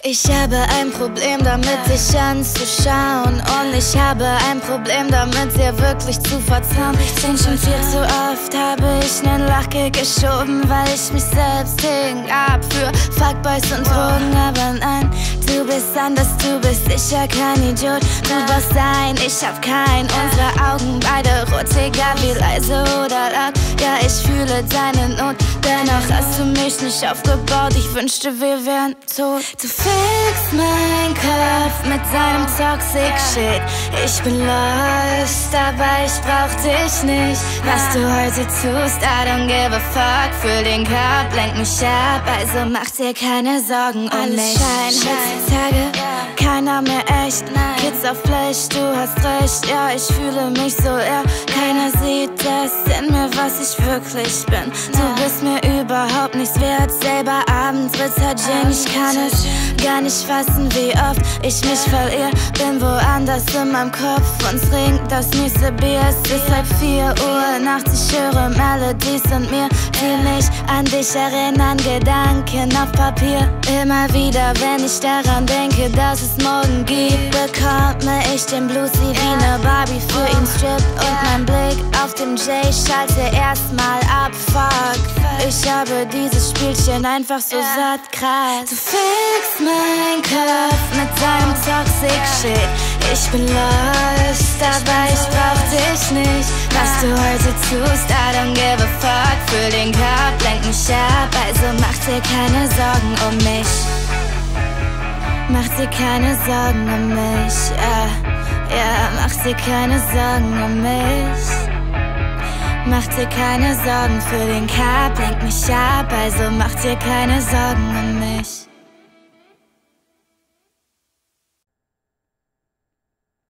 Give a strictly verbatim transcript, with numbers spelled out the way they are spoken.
Ich habe ein Problem damit, dich anzuschauen. Und ich habe ein Problem damit, dir wirklich zu vertrauen. Denn schon viel zu oft habe ich nen Lache geschoben, weil ich mich selbst hing ab für Fuckboys und Drogen. Aber nein, du bist anders, du bist sicher kein Idiot. Du wirst sein, ich hab keinen. Unsere Augen beide rot, egal wie leise oder laut. Ja, ich fühle deine Not, dennoch hast du mich nicht aufgebaut. Ich wünschte, wir wären tot. Du fickst mein Kopf mit deinem Toxic Shit. Ich bin lost, aber ich brauch dich nicht. Was du heute tust, I don't give a fuck. Fühl den Kopf, lenk mich ab, also mach dir keine Sorgen um Alles mich. Schein Heutzutage, keiner mehr echt. Kids auf Fleisch, du hast recht. Ja, ich fühle mich so, ja. Keiner sieht das in mir, was ich wirklich bin. Du bist mir überhaupt nichts wert. Selber Abendritter Gin, ich kann es gar nicht fassen, wie oft ich mich verirr. Bin woanders in meinem Kopf, uns ringt das nächste Bier. Es ist halb vier Uhr nachts, ich höre Melodies und mir, die mich an dich erinnern. Gedanken auf Papier, immer wieder, wenn ich daran denke, dass es morgen gibt, bekomme ich den Blues wie ne Barbie für ihn strippt. Und mein Blick auf den Jay schalte erstmal ab, fuck. Ich habe dieses Spielchen einfach so satt, krass. Du fickst mein Kopf mit deinem Toxic Shit. Ich bin lost, aber ich brauch dich nicht. Was du heute tust, I don't give a fuck. Fühl den Kopf, lenk mich ab, also mach dir keine Sorgen um mich. Mach dir keine Sorgen um mich, ja, ja, mach dir keine Sorgen um mich. Mach dir keine Sorgen für den Cup, lenk mich ab, also mach dir keine Sorgen um mich.